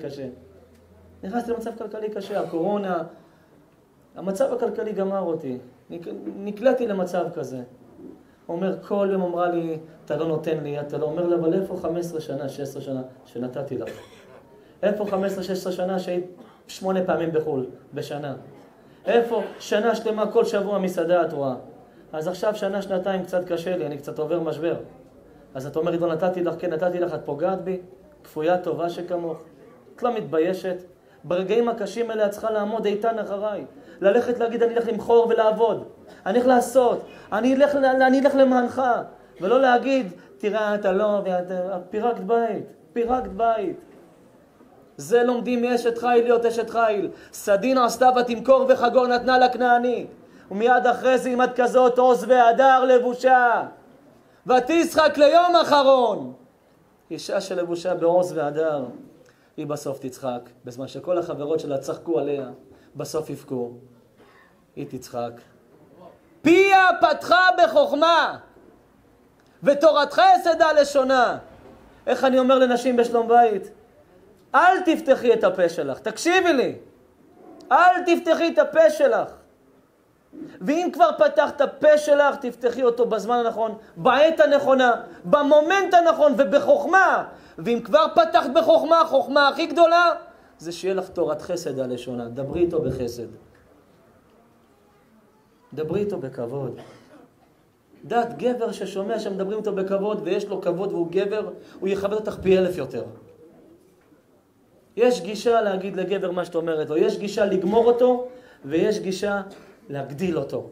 קשה. הקורונה, המצב הכלכלי גמר אותי. נקלעתי למצב כזה. אומר, כל יום אמרה לי, אתה לא נותן לי, אתה לא אומר לה, אבל איפה 15 שנה, 16 שנה שנתתי לך? איפה 15-16 שנה שהיית 8 פעמים בחול בשנה? איפה שנה שלמה כל שבוע מסעדה את רואה? אז עכשיו שנה, שנתיים קצת קשה לי, אני קצת עובר משבר. אז את אומרת, לא נתתי לך, כן נתתי לך, את פוגעת בי? כפויה טובה שכמוך? את לא מתביישת? ברגעים הקשים האלה את צריכה לעמוד איתן אחריי. ללכת להגיד, אני אלך למחור ולעבוד. אני אלך לעשות. אני אלך למענך. ולא להגיד, תראה, אתה לא, פירקת בית. זה לומדים מאשת חיל להיות אשת חיל. סדין עשתה ותמכור וחגור נתנה לכנעני. ומיד אחרי זה אם את כזאת עוז והדר לבושה. ותשחק ליום אחרון. אישה של לבושה בעוז והדר. היא בסוף תצחק. בזמן שכל החברות שלה צחקו עליה. בסוף יפקו. היא תצחק. פיה פתחה בחוכמה. ותורתך יסדה לשונה. איך אני אומר לנשים בשלום בית? אל תפתחי את הפה שלך, תקשיבי לי. אל תפתחי את הפה שלך. ואם כבר פתחת הפה שלך, תפתחי אותו בזמן הנכון, בעת הנכונה, במומנט הנכון ובחוכמה. ואם כבר פתחת בחוכמה, החוכמה הכי גדולה, זה שיהיה לך תורת חסד הלשונה. דברי איתו בחסד. דברי איתו בכבוד. דעת גבר ששומע שמדברים איתו בכבוד ויש לו כבוד והוא גבר, הוא יכבד אותך פי 1000 יותר. יש גישה להגיד לגבר מה שאת אומרת לו, יש גישה לגמור אותו ויש גישה להגדיל אותו.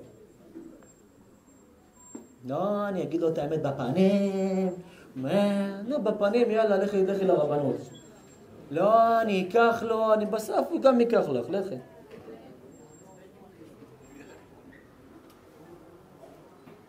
לא, אני אגיד לו את האמת בפנים. לא, בפנים, יאללה, לכי לרבנות. לא, אני אקח לו, אני בסוף הוא גם ייקח לך, לכי.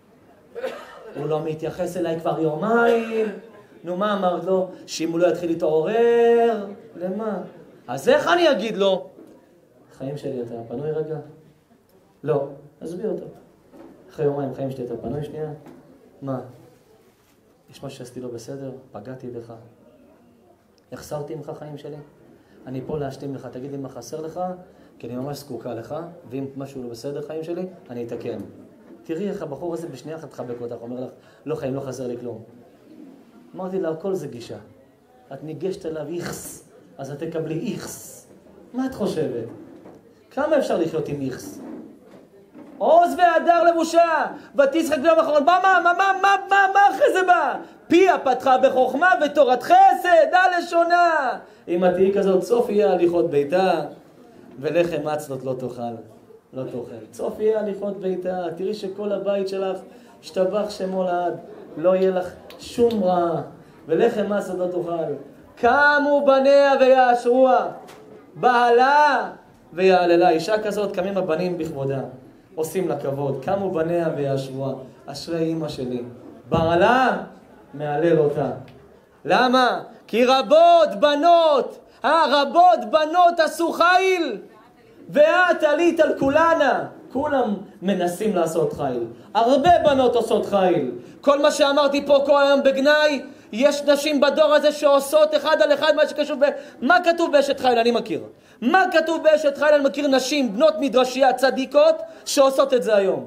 הוא לא מתייחס אליי כבר יומיים. נו, מה אמרת לו? שאם הוא לא יתחיל להתעורר, למה? אז איך אני אגיד לו? חיים שלי, אתה פנוי רגע? לא, עזבי אותו. אחרי יומיים, חיים שלי, אתה פנוי שנייה? מה? יש משהו שעשיתי לא בסדר? פגעתי בך? החסרתי ממך חיים שלי? אני פה להשלים לך, תגיד לי מה חסר לך, כי אני ממש זקוקה לך, ואם משהו לא בסדר חיים שלי, אני אתקן. תראי איך הבחור הזה בשנייה אחת תחבק אותך, אומר לך, לא חיים, לא חסר לי כלום. אמרתי לה, הכל זה גישה. את ניגשת אליו איכס, אז את תקבלי איכס. מה את חושבת? כמה אפשר לחיות עם איכס? עוז והדר לבושה, ותשחק ביום האחרון. מה אחרי זה בא? פיה פתחה בחוכמה ותורת חסד, הלשונה. אם את תהי כזאת, סוף יהיה הליכות ביתה, ולחם מצלות לא תאכל. לא תאכל. סוף יהיה הליכות ביתה, תראי שכל הבית שלך השתבח שמו לעד, לא יהיה לך שום רע, ולחם מצלות לא תאכל. קמו בניה ויאשרוה, בעלה ויעללה. אישה כזאת, קמים הבנים בכבודה, עושים לה כבוד. קמו בניה ויאשרוה, אשרי אמא שלי. בעלה מעלל אותה. למה? כי רבות בנות עשו חיל, ואת עלית על כולנה. כולם מנסים לעשות חיל. הרבה בנות עושות חיל. כל מה שאמרתי פה כל היום בגנאי, יש נשים בדור הזה שעושות אחד על אחד מה שקשור מה כתוב באשת חיל? אני מכיר. מה כתוב באשת חיל? אני מכיר נשים, בנות מדרשייה צדיקות, שעושות את זה היום.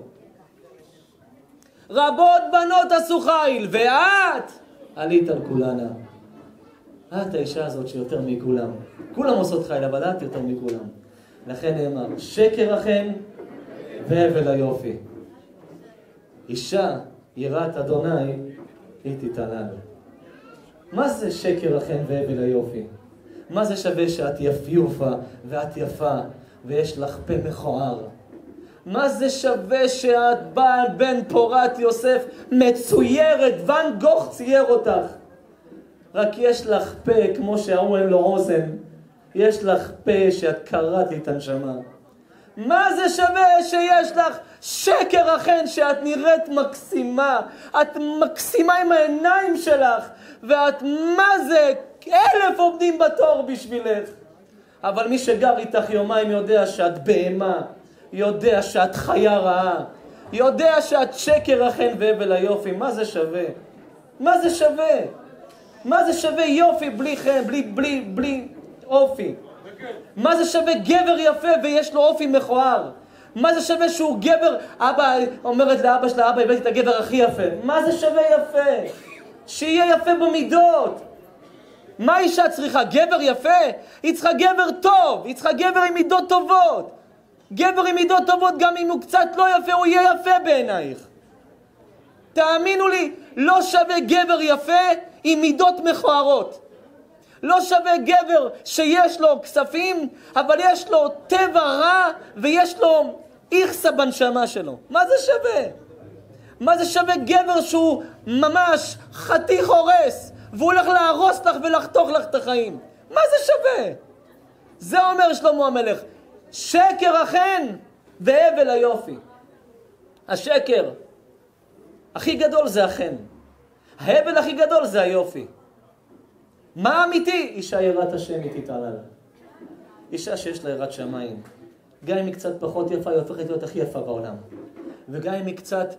רבות בנות עשו חיל, ואת עלית על כולנה. את האישה הזאת שיותר מכולם. כולם עושות חיל, אבל את יותר מכולם. לכן נאמר, שקר החן והבל היופי. אישה יראת אדוני היא תתעלל. מה זה שקר החן והבל היופי? מה זה שווה שאת יפיופה ואת יפה ויש לך פה מכוער? מה זה שווה שאת בן פורת יוסף מצוירת, ואן גוך צייר אותך? רק יש לך פה כמו שההוא אין לו אוזן, יש לך פה שאת קראת לי את הנשמה. מה זה שווה שיש לך שקר החן שאת נראית מקסימה, את מקסימה עם העיניים שלך, ואת מה זה 1,000 עומדים בתור בשבילך, אבל מי שגר איתך יומיים יודע שאת בהמה, יודע שאת חיה רעה, יודע שאת שקר החן והבל היופי. מה זה שווה? מה זה שווה? מה זה שווה יופי בלי חן, בלי אופי? מה זה שווה גבר יפה ויש לו אופי מכוער? מה זה שווה שהוא גבר? אבא אומרת לאבא שלה, אבא הבאתי את הגבר הכי יפה. מה זה שווה יפה? שיהיה יפה במידות. מה אישה צריכה? גבר יפה? היא צריכה גבר טוב, היא צריכה גבר עם מידות טובות. גבר עם מידות טובות, גם אם הוא קצת לא יפה, הוא יהיה יפה בעינייך. תאמינו לי, לא שווה גבר יפה עם מידות מכוערות. לא שווה גבר שיש לו כספים, אבל יש לו טבע רע ויש לו איכסה בנשמה שלו. מה זה שווה? מה זה שווה גבר שהוא ממש חתיך הורס, והוא הולך להרוס לך ולחתוך לך את החיים? מה זה שווה? זה אומר שלמה המלך, שקר החן והבל היופי. השקר הכי גדול זה החן, ההבל הכי גדול זה היופי. מה אמיתי? אישה יראת השם היא תתעלל. אישה שיש לה יראת שמיים, גם אם היא קצת פחות יפה, היא הופכת להיות הכי יפה בעולם. וגם אם היא קצת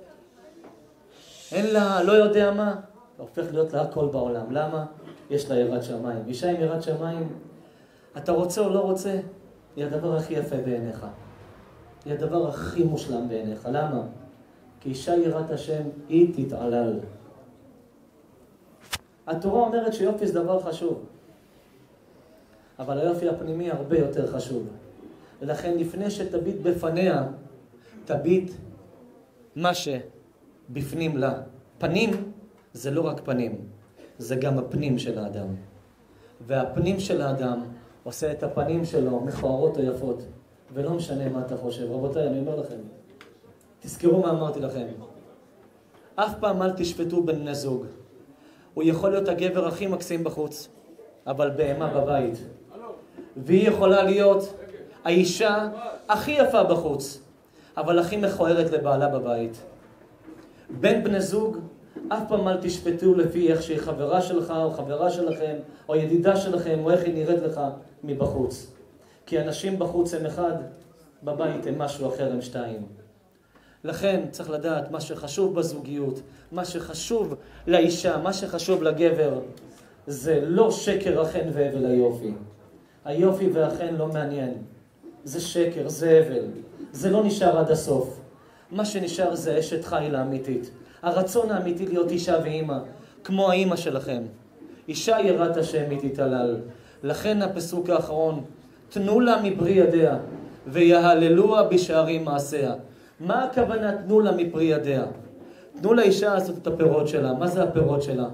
אין לה, לא יודע מה, הופך להיות לה הכל בעולם. למה? יש לה יראת שמיים. אישה עם יראת שמיים, אתה רוצה או לא רוצה, היא הדבר הכי יפה בעיניך. היא הדבר הכי מושלם בעיניך. למה? כי אישה יראת השם היא תתעלל. התורה אומרת שיופי זה דבר חשוב, אבל היופי הפנימי הרבה יותר חשוב. ולכן לפני שתביט בפניה, תביט מה שבפנים לה. פנים זה לא רק פנים, זה גם הפנים של האדם. והפנים של האדם עושה את הפנים שלו מכוערות או יפות, ולא משנה מה אתה חושב. רבותיי, אני אומר לכם, תזכרו מה אמרתי לכם. אף פעם אל תשפטו בין בני זוג. הוא יכול להיות הגבר הכי מקסים בחוץ, אבל בהמה בבית. והיא יכולה להיות האישה הכי יפה בחוץ, אבל הכי מכוערת לבעלה בבית. בין בני זוג אף פעם אל תשפטו לפי איך שהיא חברה שלך או חברה שלכם או ידידה שלכם או איך היא נראית לך מבחוץ. כי אנשים בחוץ הם אחד, בבית הם משהו אחר, הם שתיים. לכן צריך לדעת מה שחשוב בזוגיות, מה שחשוב לאישה, מה שחשוב לגבר, זה לא שקר החן והבל היופי. היופי והחן לא מעניין. זה שקר, זה הבל. זה לא נשאר עד הסוף. מה שנשאר זה אשת חיל האמיתית. הרצון האמיתי להיות אישה ואימא, כמו האימא שלכם. אישה יראת השם היא תתהלל. לכן הפסוק האחרון, תנו לה מפרי ידיה, ויהללוה בשערים מעשיה. מה הכוונה תנו לה מפרי ידיה? תנו לאישה הזאת את הפירות שלה. מה זה הפירות שלה?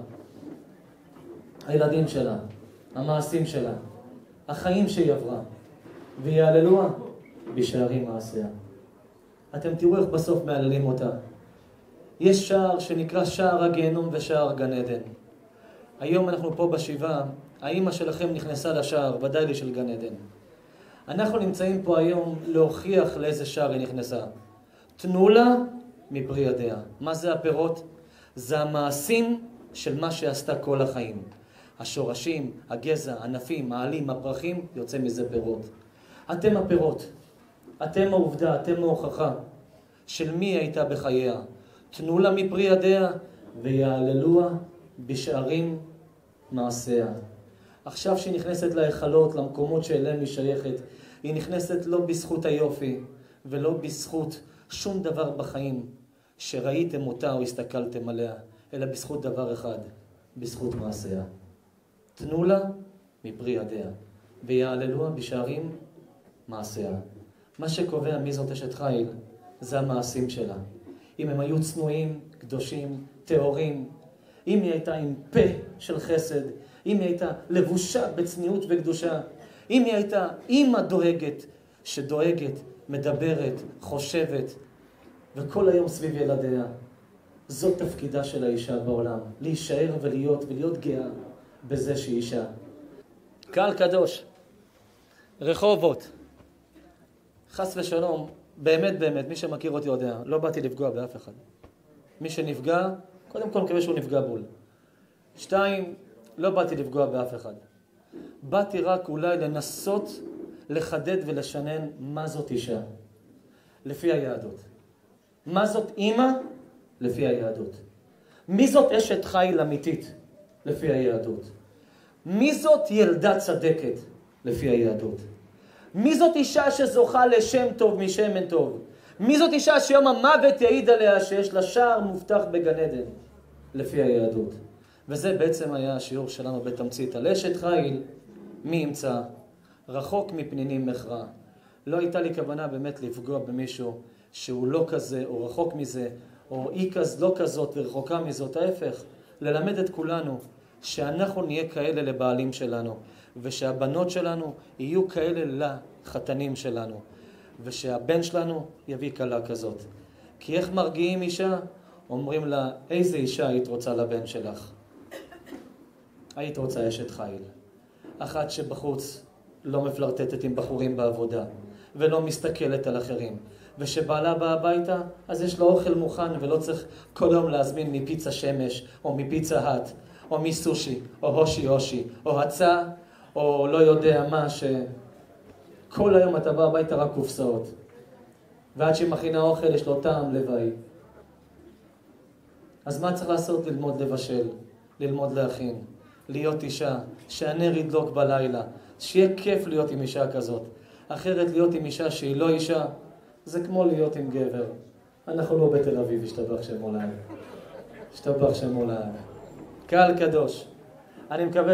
הילדים שלה, המעשים שלה, החיים שהיא עברה. ויהללוה בשערים מעשיה. אתם תראו איך בסוף מהללים אותה. יש שער שנקרא שער הגיהנום ושער גן עדן. היום אנחנו פה בשבעה, האמא שלכם נכנסה לשער, ודאי לי של גן עדן. אנחנו נמצאים פה היום להוכיח לאיזה שער היא נכנסה. תנו לה מפרי ידיה. מה זה הפירות? זה המעשים של מה שעשתה כל החיים. השורשים, הגזע, הענפים, העלים, הפרחים, יוצא מזה פירות. אתם הפירות. אתם העובדה, אתם ההוכחה של מי הייתה בחייה. תנו לה מפרי ידיה ויהללוה בשערים מעשיה. עכשיו שהיא נכנסת להיכלות, למקומות שאליהם היא שייכת, היא נכנסת לא בזכות היופי ולא בזכות שום דבר בחיים שראיתם אותה או הסתכלתם עליה, אלא בזכות דבר אחד, בזכות מעשיה. תנו לה מפרי ידיה ויהללוה בשערים מעשיה. מה שקובע מי זאת אשת חיל זה המעשים שלה. אם הם היו צנועים, קדושים, טהורים, אם היא הייתה עם פה של חסד, אם היא הייתה לבושה בצניעות וקדושה, אם היא הייתה אימא דואגת, שדואגת, מדברת, חושבת, וכל היום סביב ילדיה. זאת תפקידה של האישה בעולם, להישאר ולהיות גאה בזה שהיא אישה. קהל קדוש, רחובות, חס ושלום, באמת, מי שמכיר אותי יודע, לא באתי לפגוע באף אחד. מי שנפגע, קודם כל מקווה שהוא נפגע בול. 2, לא באתי לפגוע באף אחד. באתי רק אולי לנסות לחדד ולשנן מה זאת אישה, לפי היהדות. מה זאת אימא? לפי היהדות. מי זאת אשת חיל אמיתית? לפי היהדות. מי זאת ילדה צדקת? לפי היהדות. מי זאת אישה שזוכה לשם טוב משמן טוב? מי זאת אישה שיום המוות יעיד עליה שיש לה שער מובטח בגן עדן? לפי היהדות. וזה בעצם היה השיעור שלנו בתמצית על אשת חיל, מי ימצא? רחוק מפנינים מכרע. לא הייתה לי כוונה באמת לפגוע במישהו שהוא לא כזה או רחוק מזה, או היא לא כזאת ורחוקה מזאת. ההפך, ללמד את כולנו שאנחנו נהיה כאלה לבעלים שלנו, ושהבנות שלנו יהיו כאלה לחתנים שלנו, ושהבן שלנו יביא כלה כזאת. כי איך מרגיעים אישה? אומרים לה, איזה אישה היית רוצה לבן שלך? היית רוצה אשת חיל. אחת שבחוץ לא מפלרטטת עם בחורים בעבודה, ולא מסתכלת על אחרים. ושבעלה בא הביתה, אז יש לו אוכל מוכן, ולא צריך כל יום להזמין מפיצה שמש, או מפיצה האט, או מסושי, או הושי, או הצעה, או לא יודע מה, שכל היום אתה בא הביתה רק קופסאות. ועד שמכינה אוכל יש לו טעם לוואי. אז מה צריך לעשות? ללמוד לבשל, ללמוד להכין, להיות אישה, שהנר ידלוק בלילה, שיהיה כיף להיות עם אישה כזאת. אחרת להיות עם אישה שהיא לא אישה, זה כמו להיות עם גבר. אנחנו לא בתל אביב, השתבח שם עולם. השתבח שם עולם. קהל קדוש. אני מקווה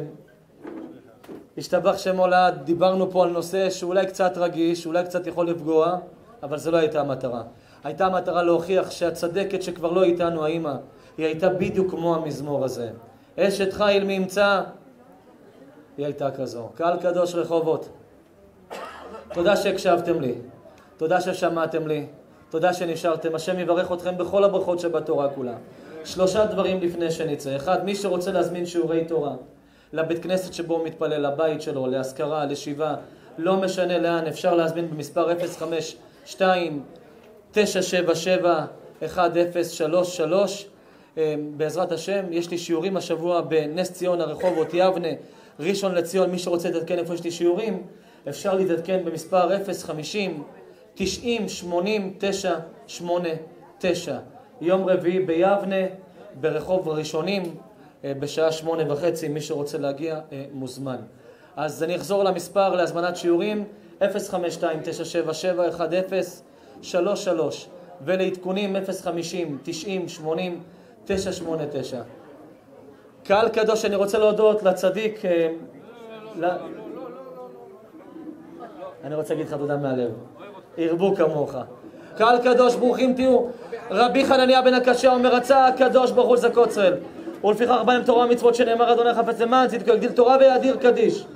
השתבח שם עולם, דיברנו פה על נושא שאולי קצת רגיש, אולי קצת יכול לפגוע, אבל זה לא הייתה המטרה. הייתה המטרה להוכיח שהצדקת שכבר לא איתנו האמא, היא הייתה בדיוק כמו המזמור הזה. אשת חיל מי ימצא? היא הייתה כזו. קהל קדוש רחובות. תודה שהקשבתם לי. תודה ששמעתם לי. תודה שנשארתם. השם יברך אתכם בכל הברכות שבתורה כולה. 3 דברים לפני שנצא. 1, מי שרוצה להזמין שיעורי תורה לבית כנסת שבו הוא מתפלל, לבית שלו, להשכרה, לשיבה, לא משנה לאן, אפשר להזמין במספר 052-977-1033. בעזרת השם. יש לי שיעורים השבוע בנס ציונה, רחובות, יבנה, ראשון לציון. מי שרוצה להתעדכן איפה יש לי שיעורים, אפשר להתעדכן במספר 050-90-80-989. יום רביעי ביבנה, ברחוב ראשונים, בשעה 8:30. מי שרוצה להגיע מוזמן. אז אני אחזור למספר להזמנת שיעורים 052-977-1033 ולעדכונים 050-90-80-989. קהל קדוש, אני רוצה להודות לצדיק, אני רוצה להגיד לך תודה מהלב, ירבו כמוך. קהל קדוש, ברוכים תהיו. רבי חנניה בן הקשיא אומר, רצה הקדוש ברוך הוא לזכות ישראל, ולפיכך בא עם תורה ומצוות שנאמר אדוני חפץ למען צדקו יגדיל תורה ויאדיר קדיש.